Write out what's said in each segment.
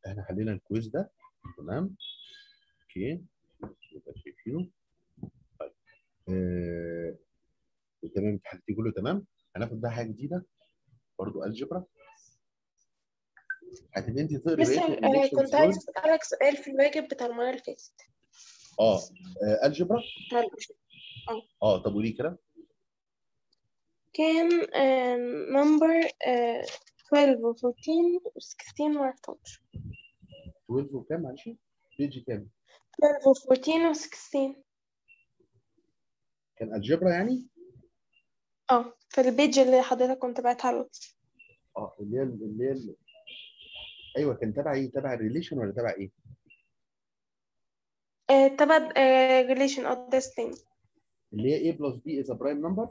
احنا حلينا الكويز ده. تمام. اوكي. يبقى ريفيو. طيب. آه... تمام، امتحاناتي كله تمام. هناخد بقى حاجه جديده برضو، الجبرا. هتبقى انت تقري بس بقيه الريليشنز كنت عايزة دول. أسألك سؤال في الواجب بتاع المرة اللي فاتت. اه. الجبرا. اه طب قولي كده. كان نمبر 12 و 14 و 16 معرفتهمش. 12 وكام معلش؟ بيجي كام؟ 12 و 14 و 16. كان الجبرا يعني؟ في البيج اللي حضرتك كنت بعتها على الواتس. ايوه، كان تبع ايه؟ تبع الريليشن ولا تبع ايه؟ تبع relation of this thing. اللي هي A بلس B از برايم نمبر.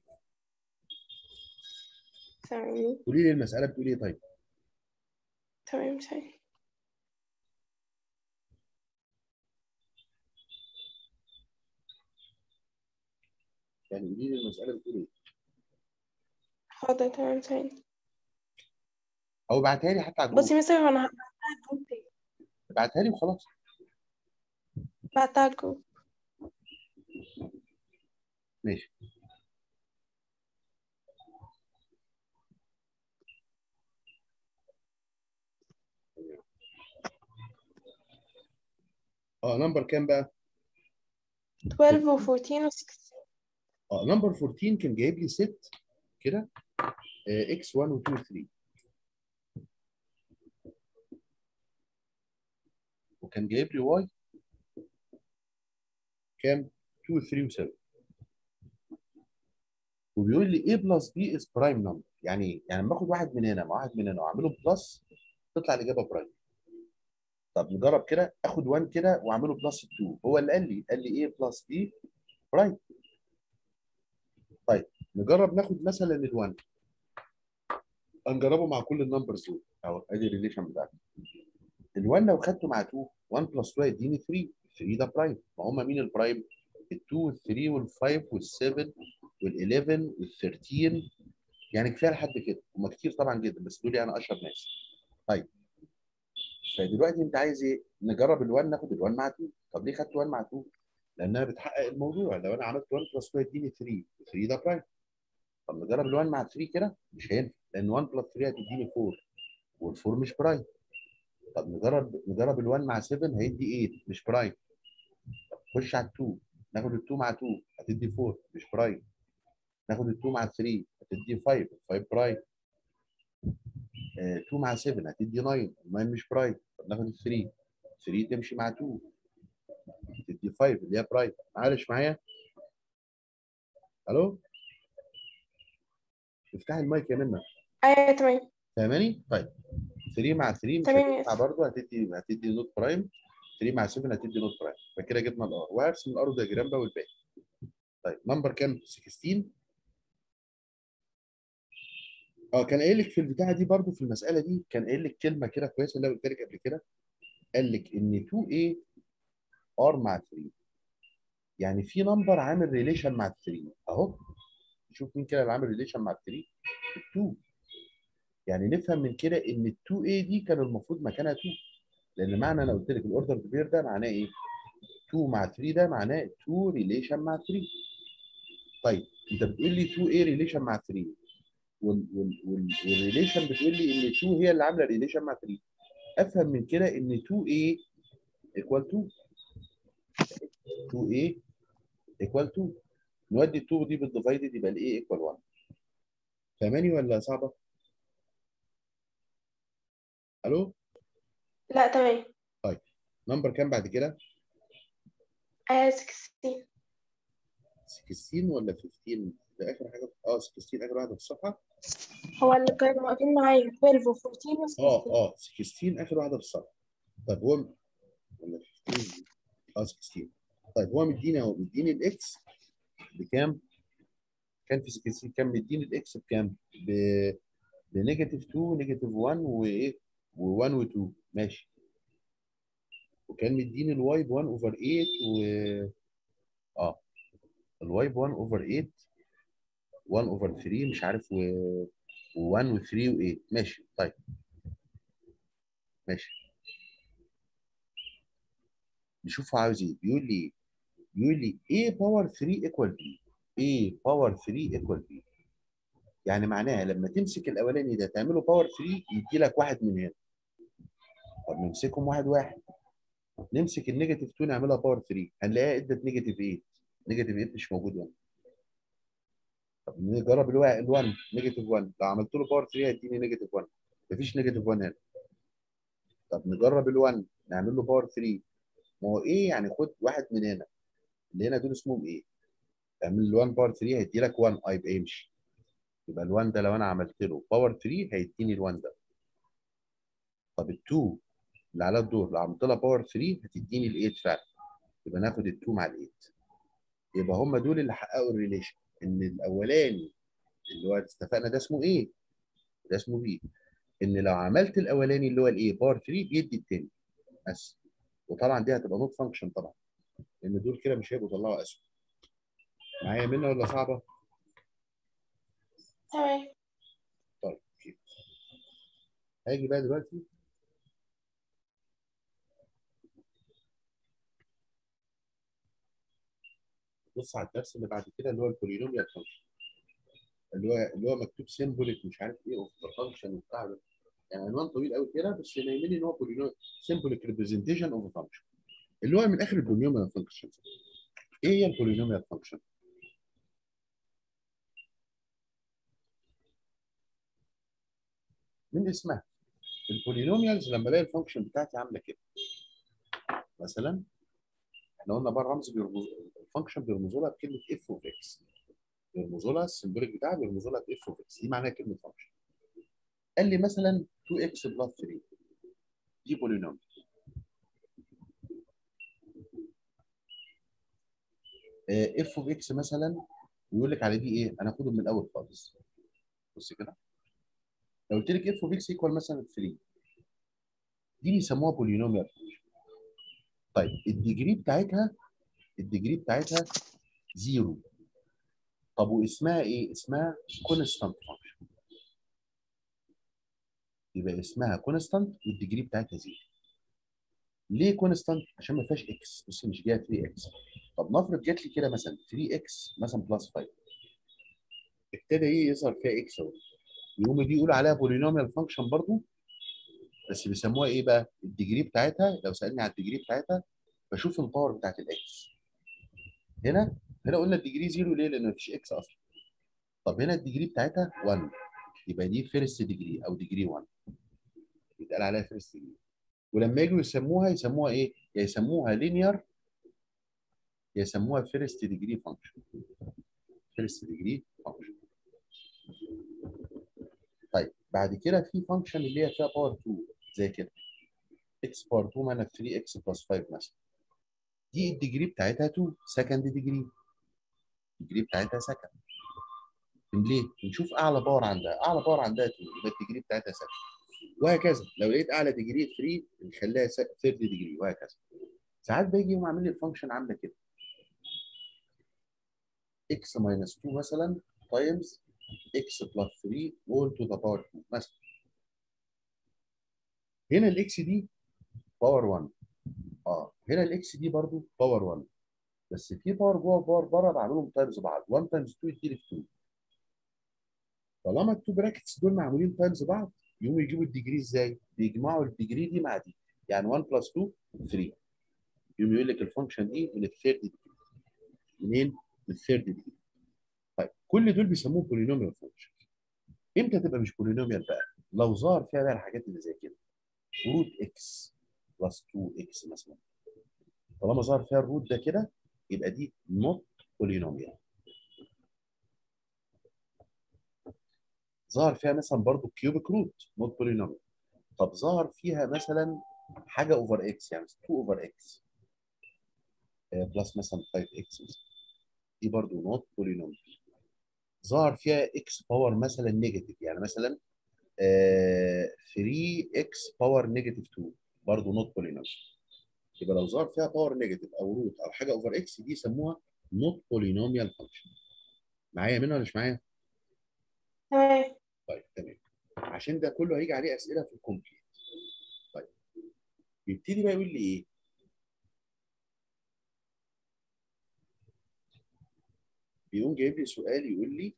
ثواني. قولي لي المساله بتقول ايه طيب؟ تمام ثواني. يعني قولي لي المساله بتقول ايه؟ حاضر تمام ثواني. او ابعتها لي حتى على الجروب. بصي مثلا أنا هبعتها جروب تاني. ابعتها لي وخلاص. بعتها جروب. ماشي. نمبر كام بقى؟ 12 و 14 و 16. نمبر 14 كان جايب لي ست كده، اكس 1 و 2 و 3، وكان جايب لي واي كام؟ 2 و 3 و 7. وبيقول لي A بلس B از برايم نمبر. يعني ايه؟ يعني لما اخد واحد من هنا مع واحد من هنا واعمله بلس تطلع الاجابه برايم. طب نجرب كده، اخد 1 كده واعمله بلس 2. هو اللي قال لي A بلس B برايم. طيب نجرب ناخد مثلا ال1، هنجربه مع كل النمبرز دول اهو. ادي الريليشن بتاعتي. ال1 لو خدته مع 2، 1 بلس 2 يديني 3. 3 ده برايم. ما هم مين البرايم؟ ال2 وال3 وال5 وال7 وال11 وال13. يعني كفايه لحد كده، هم كتير طبعا جدا بس دول يعني اشهر ناس. طيب فدلوقتي انت عايز ايه؟ نجرب ال1، ناخد ال1 مع 2. طب ليه خدت 1 مع 2؟ لانها بتحقق الموضوع. لو انا عملت 1 بلس 2 يديني 3، 3 ده برايم. طب نجرب ال1 مع 3 كده، مش هينفع لان 1 بلس 3 هتديني 4، وال4 مش برايم. طب نجرب ال1 مع 7 هيدي 8، مش برايم. طب خش على ال2، ناخد ال2 مع 2 هتدي 4، مش برايم. ناخد ال2 مع 3 هتدي 5، 5 برايم. 2 مع 7 هتدي 9، 9 مش برايم. طب ناخد ال 3، 3 تمشي مع 2 تدي 5 اللي هي برايم. معلش معايا؟ الو؟ افتحي المايك يا منى. أيوة تمام. فاهماني؟ طيب 3 مع 3 مش تمام هتنفع يس. برضه، هتدي نوت برايم. 3 مع 7 هتدي نوت برايم. فكده جبنا الار، وهرسم الار دياجرام بقى والباقي. طيب نمبر كام؟ 16. كان قايل لك في البتاعه دي برضو، في المساله دي كان قايل لك كلمه كده كويسه اللي أنا قلت لك قبل كده. قال لك ان 2A ار مع 3، يعني في نمبر عامل ريليشن مع 3 اهو. شوف مين كده اللي عامل ريليشن مع 3؟ 2. يعني نفهم من كده ان ال 2A دي كان المفروض مكانها 2، لان معنى انا قلت لك الاوردر بير ده معناه ايه؟ 2 مع 3 ده معناه 2 ريليشن مع 3. طيب انت بتقول لي 2A ريليشن مع 3، والريليشن بتقول لي ان 2 هي اللي عامله ريليشن مع 3. افهم من كده ان 2A equal to 2A equal to نودي ال 2 دي بالديفايدد يبقى ال A equal 1. فاهماني ولا صعبه؟ الو؟ لا تمام. طيب نمبر كام بعد كده؟ 16. 16 ولا 15؟ ده اخر حاجه. 16 اخر واحده في الصفحه. هو اللي كانوا واقفين معايا 12 و 14 و 16. 16 اخر واحده في الصفحه. طيب هو ولا 15؟ 16. طيب هو مديني اهو، مديني الاكس بكام؟ كان في 16 كان مديني الاكس بكام؟ بنيجاتيف 2 نيجاتيف 1 وايه؟ و1 و2 ماشي. وكان مديني الواي ب 1 اوفر 8 اه الواي ب 1 اوفر 8، 1 اوفر 3 مش عارف و1 و3 و8 ماشي. طيب ماشي. نشوف هو عاوز ايه. بيقول لي ايه؟ بيقول لي A باور 3 ايكوال B. A باور 3 ايكوال B. يعني معناها لما تمسك الاولاني ده تعمله باور 3 يدي لك واحد من هنا. طب نمسكهم واحد واحد. نمسك النيجاتيف 2 نعملها باور 3 هنلاقيها ادت نيجاتيف 8. نيجاتيف 8 مش موجود هنا. طب نجرب ال1 نيجاتيف 1 لو عملت له باور 3 هيديني نيجاتيف 1. مفيش نيجاتيف 1 هنا. طب نجرب ال1 نعمل له باور 3. ما هو ايه يعني خد واحد من هنا. اللي هنا دول اسمهم ايه؟ تعمل ال1 باور 3 هيدي لك 1 يبقى يمشي. يبقى ال1 ده لو انا عملت له باور 3 هيديني ال1 ده. طب ال2 اللي على الدور لو عملت لها باور 3 هتديني ال8 فعلا. يبقى ناخد ال2 مع ال8. يبقى هم دول اللي حققوا الريليشن ان الاولاني اللي هو اتفقنا ده اسمه ايه؟ ده اسمه بي. ان لو عملت الاولاني اللي هو الايه باور 3 بيدي التاني بس. وطبعا دي هتبقى نوت فانكشن طبعا لان دول كده مش هيبقوا طلعوا اسهم. معايا منه ولا صعبه؟ تمام. طيب اوكي. هاجي بقى دلوقتي بص على الدرس اللي بعد كده اللي هو البولينوميال فانكشن. اللي هو مكتوب سيمبوليك مش عارف ايه اوف ذا فانكشن وبتاع ده. يعني عنوان طويل قوي كده بس اللي يهمني ان هو بولينوميال سيمبوليك ريبريزنتيشن اوف فانكشن. اللي هو من اخر البولينوميال فانكشن. ايه هي البولينوميال فانكشن؟ من اسمها. البولينوميالز لما الاقي الفانكشن بتاعتي عامله كده مثلا. احنا قلنا بقى الرمز الفانكشن بيرمزوا لها بكلمه اف اوف اكس. بيرمزوا لها السمبوليك بتاعها بيرمزوا لها باف اوف اكس. دي معناها كلمه فانكشن. قال لي مثلا 2 اكس بلس 3 دي بولينوميال. اف اوف اكس مثلا ويقول لك على دي ايه؟ انا هاخدهم من الاول خالص. بص كده. لو قلت لك اف اوف اكس ايكوال مثلا 3 دي بيسموها بولينوميال. طيب الديجري بتاعتها زيرو. طب واسمها ايه؟ اسمها كونستانت فانكشن. يبقى اسمها كونستانت والديجري بتاعتها زيرو. ليه كونستانت؟ عشان ما فيهاش اكس. بص مش جايه 3 اكس. طب نفرض جات لي كده مثلا 3 اكس مثلا بلس 5. ابتدى ايه يظهر فيها اكس اهو. يقوموا دي يقولوا عليها بولينوميال فانكشن برضو. بس بيسموها ايه بقى؟ الديجري بتاعتها لو سالني على الديجري بتاعتها بشوف الباور بتاعت الاكس. هنا قلنا الديجري زيرو ليه؟ لان مفيش اكس اصلا. طب هنا الديجري بتاعتها 1. يبقى دي فيرست ديجري او ديجري 1. يتقال عليها فيرست ديجري. ولما يجوا يسموها ايه؟ يا يسموها لينير يا يسموها فيرست ديجري فانكشن. فيرست ديجري فانكشن. طيب بعد كده في فانكشن اللي هي فيها باور 2 زي كده. اكس باور 2 ماينس 3 اكس بلس 5 مثلا. دي الديجري بتاعتها 2 سكند ديجري. الديجري بتاعتها سكند. ليه؟ نشوف اعلى باور عندها. اعلى باور عندها 2 يبقى الديجري بتاعتها سكند. وهكذا لو لقيت اعلى ديجري 3 نخليها ثيرد ديجري وهكذا. ساعات بيجي يقوم عامل لي الفانكشن عامله كده. اكس ماينس 2 مثلا تايمز اكس بلس 3 اول تو ذا باور 2 مثلا. هنا الاكس دي باور 1. هنا الاكس دي برضو باور 1. بس في باور جوه وباور بره بعملهم تايمز بعض. 1 تايمز 2 يديلي 2. طالما التو براكتس دول معمولين تايمز بعض يقوموا يجيبوا الديجري ازاي؟ بيجمعوا الديجري دي مع دي. يعني 1 بلس 2 3. يقوم يقول لك الفانكشن دي من الثيرد ديجري. منين؟ من الثيرد ديجري. طيب كل دول بيسموه بولينوميال فانكشن. امتى تبقى مش بولينوميال بقى؟ لو ظهر فيها بقى الحاجات اللي زي كده. روت اكس بلس 2 اكس مثلا. طالما ظهر فيها الروت ده كده يبقى دي نوت بولينوميال. ظهر فيها مثلا برضو كيوبيك روت نوت بولينوميال. طب ظهر فيها مثلا حاجه اوفر اكس يعني 2 اوفر اكس بلس مثلا 5 اكس دي برضو نوت بولينوميال. ظهر فيها اكس باور مثلا نيجاتيف يعني مثلا 3 اكس باور نيجاتيف 2 برضو نوت بولينوميال. يبقى لو ظهر فيها باور نيجاتيف او روت او حاجه اوفر اكس دي يسموها نوت بولينوميال فانكشن. معايا منها ولا مش معايا؟ تمام. طيب تمام. عشان ده كله هيجي عليه اسئله في الكومبليت. طيب يبتدي بقى يقول لي ايه؟ يقوم جايب لي سؤال يقول لي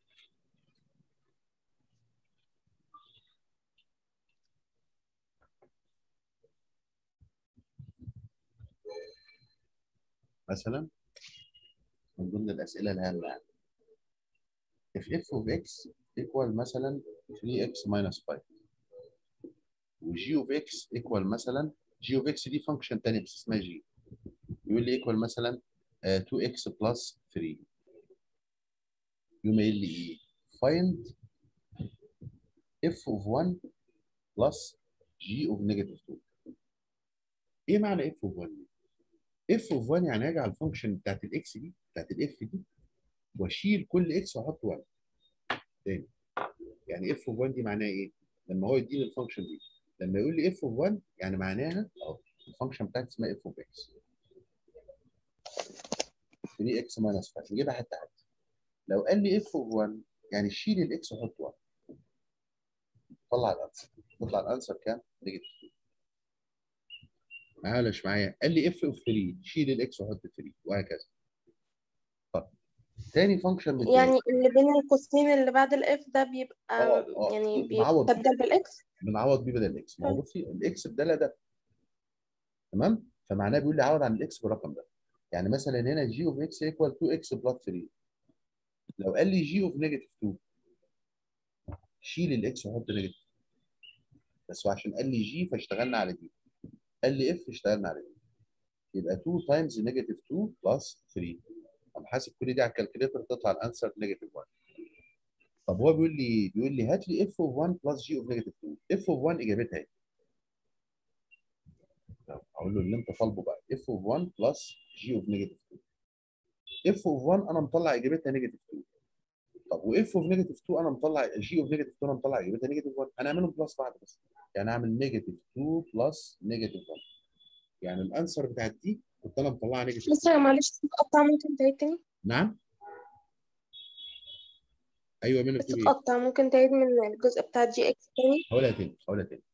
مثلا من ضمن الاسئله الهامه يعني if f of x equal مثلا 3x minus 5 وg of x equal مثلا g of x دي فانكشن ثانيه بس اسمها g يقول لي equal مثلا 2x plus 3 يقوم قايل لي ايه؟ find f of 1 plus g of negative 2. ايه معنى f of 1 دي؟ f of 1 يعني اجي على الفانكشن بتاعت الاكس دي بتاعت الاف دي واشيل كل اكس واحط 1 تاني. يعني اف اوف 1 دي معناها ايه؟ لما هو يديني الفانكشن دي لما يقول لي اف اوف 1 يعني معناها اهو الفانكشن بتاعتي اسمها اف اوف اكس 3 اكس ماينس 5 نجيبها حته حته. لو قال لي اف اوف 1 يعني شيل الاكس وحط 1 طلع الانسر تطلع الانسر كام؟ نيجاتيف 2. معايا ولا مش معايا؟ قال لي اف اوف 3 شيل الاكس وحط 3 وهكذا. طب تاني فانكشن من يعني اللي بين القوسين اللي بعد الاف ده بيبقى يعني بنعوض بيستبدل بالاكس. بنعوض بيه بدل الاكس. ما هو بصي الاكس بدل ده تمام، فمعناه بيقول لي عوض عن الاكس بالرقم ده. يعني مثلا هنا جي اوف اكس ايكوال 2 اكس بلس 3. لو قال لي جي اوف نيجاتيف 2 شيل الاكس وحط نيجاتيف بس عشان قال لي جي فاشتغلنا على دي، قال لي اف اشتغلنا على دي، يبقى 2 تايمز نيجاتيف 2 بلس 3. طب حاسب كل دي على الكالكوليتر تطلع الانسر نيجاتيف 1. طب هو بيقول لي هات لي اف اوف 1 بلس جي اوف نيجاتيف 2. اف اوف 1 اجابتها ايه؟ اقول له اللي انت طالبه بقى اف اوف 1 بلس جي اوف نيجاتيف 2. اف اوف 1 انا مطلع اجابتها نيجاتيف 2. طب واف اوف نيجاتيف 2 انا مطلع جي اوف نيجاتيف 2 انا مطلع اجابتها نيجاتيف 1. هنعملهم بلس بعض بس. يعني اعمل نيجاتيف 2 بلس نيجاتيف 1. يعني الانسر بتاعت دي كنت انا مطلعها نيجاتيف 2. مستر معلش بتقطع، ممكن تعيد تاني؟ نعم ايوه منى بتقول ايه؟ بتتقطع، ممكن تعيد من الجزء بتاع جي اكس تاني؟ هقولها تاني هقولها تاني.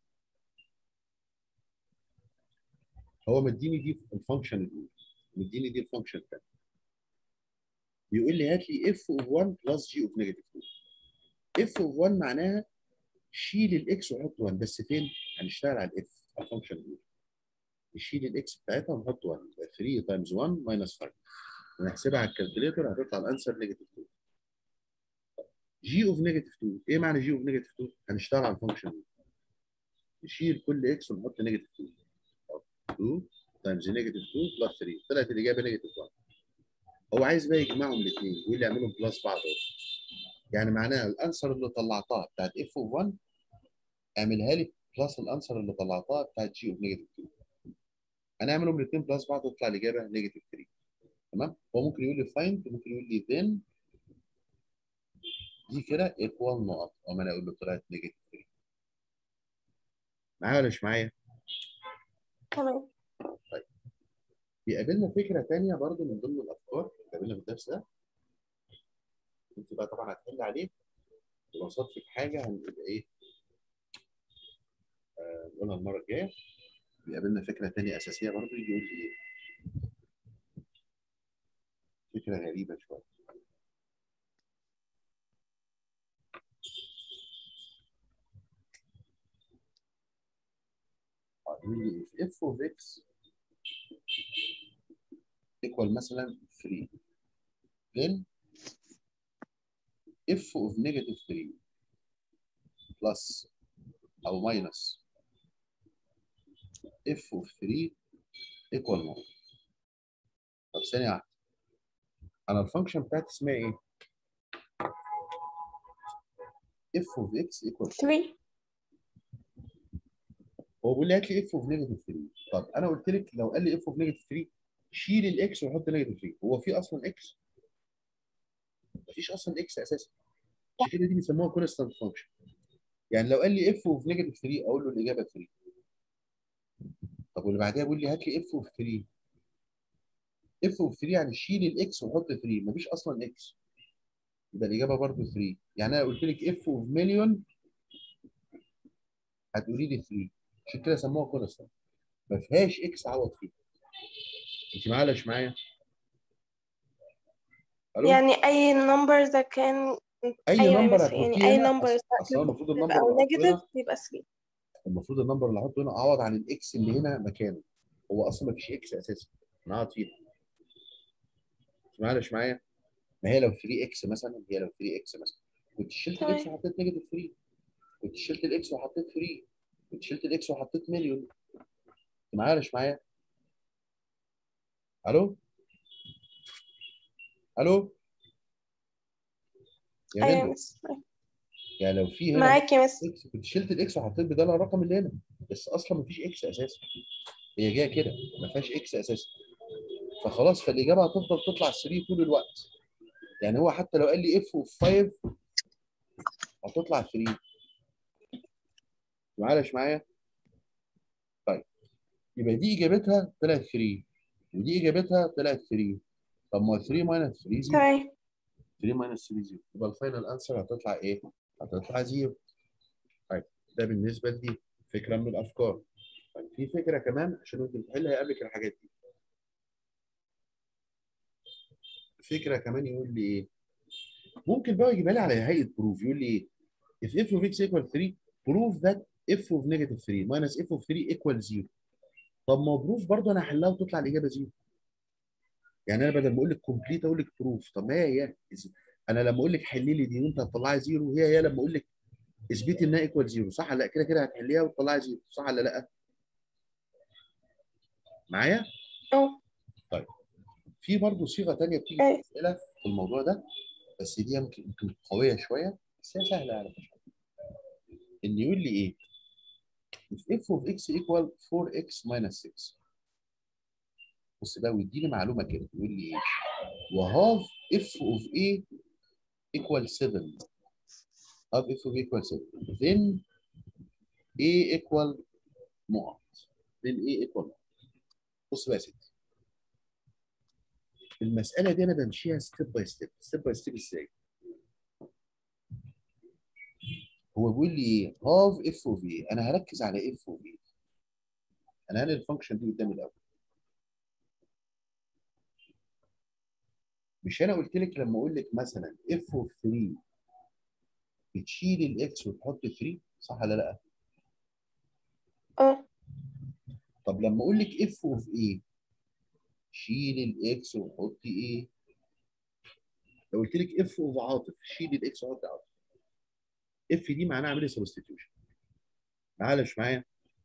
هو مديني دي الفانكشن الاولى مديني دي الفانكشن الثانيه بيقول لي هات لي اف اوف 1 بلس جي اوف نيجاتيف 2. اف اوف 1 معناها شيل الاكس وحط 1 بس فين؟ هنشتغل على الاف على الفانكشن الاولى نشيل الاكس بتاعتها ونحط 1 يبقى 3 تايمز 1 ماينس 5 ونحسبها على الكالكوليتر هتطلع الانسر نيجاتيف 2. جي اوف نيجاتيف 2 ايه معنى جي اوف نيجاتيف 2؟ هنشتغل على الفانكشن دي نشيل كل اكس ونحط نيجاتيف 2. 2 تايمز نيجاتيف 2 بلس 3 طلعت الاجابه نيجاتيف 1. هو عايز بقى يجمعهم الاثنين يقول لي اعملهم بلس بعض اهو. يعني معناها الانسر اللي طلعتها بتاعت اف اوف 1 اعملها لي بلس الانسر اللي طلعتها بتاعت جي اوف نيجاتيف 2. هنعملهم الاثنين بلس بعض تطلع الاجابه نيجاتيف 3. تمام. هو ممكن يقول لي فايند ممكن يقول لي ذن دي كده ايكوال نقط اما انا اقول له طلعت نيجاتيف 3. معايا ولا مش معايا؟ تمام. طيب بيقابلنا فكره ثانيه برضو من ضمن الافكار اللي بيقابلنا في الدرس ده انت بقى طبعا هتحل عليه ولو صدفت حاجه هنبقى ايه نقولها المره الجايه. بيقابلنا فكره ثانيه اساسيه برضو يجي يقول لي ايه فكره غريبه شويه. يقول لي if f of x equal مثلا 3 then f of negative 3 plus او minus f of 3 equal 1. طب ثانيه واحده انا الفانكشن بتاعتي اسمها ايه؟ f of x equal 3. هو بيقول لي هات لي f of negative 3. طب انا قلت لك لو قال لي f of negative 3 شيل الاكس وحط نيجاتيف 3. هو في اصلا اكس؟ مفيش اصلا اكس اساسا عشان كده دي بيسموها كونستانت فانكشن. يعني لو قال لي f of negative 3 اقول له الاجابه 3. طب واللي بعدها بيقول لي هات لي f of 3 f of 3 يعني شيل الاكس وحط 3. مفيش اصلا اكس يبقى الاجابه برضه 3. يعني انا قلت لك f of مليون هتقولي لي 3 عشان كده سموها كونستانت ما فيهاش اكس عوض فيها. انت معايا ولا مش معايا؟ الو، يعني أي نمبر إذا كان. اي أيوة يا نمبر مس، يعني هتحطيه أي هنا، نمبر سواء اصل كان أنا المفروض بوزيتيف النمبر أو اللي احطه نيجاتيف هنا، يبقى 3. المفروض النمبر اللي احطه هنا اعوض عن الاكس اللي هنا مكانه. هو اصلا ما فيش اكس اساسا انا قاعد فيها. معلش معايا، ما هي لو 3 اكس مثلا، هي لو 3 اكس مثلا كنت شلت الاكس تمام. وحطيت نيجاتيف 3، كنت شلت الاكس وحطيت 3، كنت شلت الاكس وحطيت مليون. معلش معايا. الو، الو يا أيوة يا منى. مس. يعني لو في هنا معاك يا مس. اكس كنت شلت الاكس وحطيت بدالها الرقم اللي هنا، بس اصلا ما فيش اكس اساسا، هي جايه كده ما فيهاش اكس اساسا. فخلاص، فالاجابه هتفضل تطلع 3 طول الوقت. يعني هو حتى لو قال لي اف اوف 5 هتطلع 3. معلش معايا. طيب، يبقى دي اجابتها طلعت 3، ودي اجابتها طلعت 3. طب ما 3 ماينس 3 0، تمام. 3 ماينس 3 0، يبقى الفاينل انسر هتطلع ايه؟ هتطلع 0. طيب، ده بالنسبه لدي فكره من الافكار. طيب، في فكره كمان عشان انت بتحل هيقابلك الحاجات دي. فكره كمان يقول لي ايه؟ ممكن بقى يجيبها لي على هيئه بروف. يقول لي ايه؟ if f of x equal 3 prove that f of negative 3 minus f of 3 equal 0. طب ما بروف برضه انا هحلها وتطلع الاجابه 0. يعني انا بدل ما اقول لك كومبليت اقول لك بروف. طب ما هي انا لما اقول لك حلي لي دي وانت هتطلعي 0، هي لما اقول لك اثبتي انها ايكوال 0، صح ولا لا؟ كده كده هتحليها وتطلعي 0، صح ولا لا؟ معايا؟ أه. طيب، في برضه صيغه ثانيه بتيجي في أيوة. الاسئله في الموضوع ده، بس دي يمكن قويه شويه، بس هي سهله على فكره. ان يقول لي ايه؟ if f of x equal 4x minus 6. بص بقى ويديني معلومه كده، يقول لي ايه؟ وهاف f of a equal 7. هاف f of a equal 7 then a equal نقط. then a equal نقط. بص بقى يا ستي، المساله دي انا بمشيها ستيب باي ستيب. ستيب باي ستيب ازاي؟ هو بيقول لي ايه؟ هاف اف اوف ايه؟ انا هركز على اف اوف ايه. انا هنقل الفانكشن دي قدامي الاول. مش انا قلت لك لما اقول لك مثلا اف اوف 3 بتشيل الاكس وتحط 3، صح ولا لا؟ أه. طب لما اقول لك اف اوف ايه شيل الاكس وحط ايه؟ لو قلت لك اف اوف عاطف شيل الاكس وحط عاطف، اف دي معناها اعملي سبستيتيوشن. معلش معايا.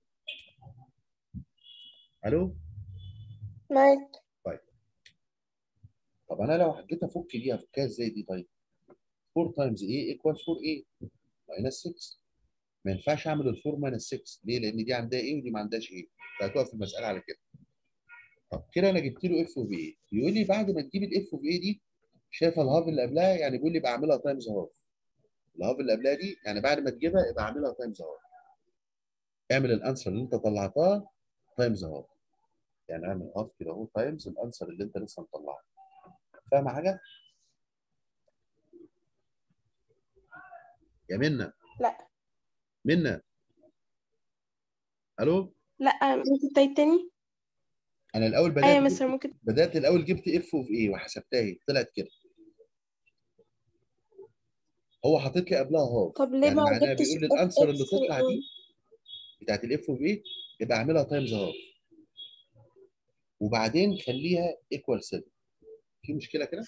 الو. معاك. طيب، طب انا لو حبيت افك دي افكها ازاي دي؟ طيب، 4 تايمز ايه ايكوال 4 a ماينس 6. ما ينفعش اعمل ال 4 ماينس 6 ليه؟ لان دي عندها ايه ودي ما عندهاش ايه، فهتقف المساله على كده. طب كده انا جبت له اف اوف ايه. يقول لي بعد ما تجيب الاف اوف ايه دي، شايفه الهاف اللي قبلها؟ يعني بيقول لي بعملها تايمز هاف. الهاف اللي قبلها دي يعني بعد ما تجيبها يبقى اعملها تايمز هاف. اعمل الانسر اللي انت طلعتها تايمز هاف. يعني اعمل هاف كده اهو تايمز الانسر اللي انت لسه مطلعها. فاهم حاجه؟ يا منى. لا. منى. الو. لا، ممكن تعيد تاني. انا الاول أيوة بدات يا مستر، جبت ممكن. بدات الاول جبت اف اوف ايه وحسبتها هي طلعت كده. هو حاطط لي قبلها هاف، طب ليه يعني ما معناها جبتش بيقول لي اف الانسر اللي اكس تطلع الأول؟ دي بتاعت الاف اوف ايه يبقى اعملها تايمز هاف، وبعدين خليها ايكوال 7. في مشكله كده؟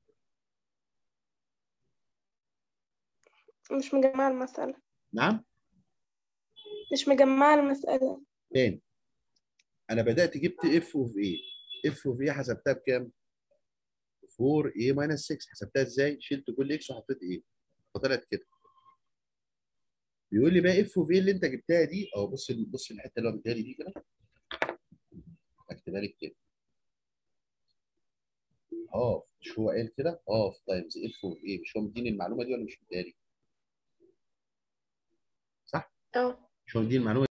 مش مجمعة المسألة. نعم. مش مجمعة المسألة. تاني، انا بدات جبت اف اوف ايه. اف اوف ايه حسبتها بكام؟ 4 a ماينس 6. حسبتها ازاي؟ شلت كل اكس وحطيت ايه، فطلعت كده. بيقول لي بقى اف اوف ايه اللي انت جبتها دي، او بص بص الحته اللي هو مديها لي دي كده، اكتبها لك كده. هاف، مش هو قال كده هاف تايمز اف اوف ايه؟ مش هو مديني المعلومه دي ولا مش مديها لي؟ صح؟ اه. مش هو مديني المعلومه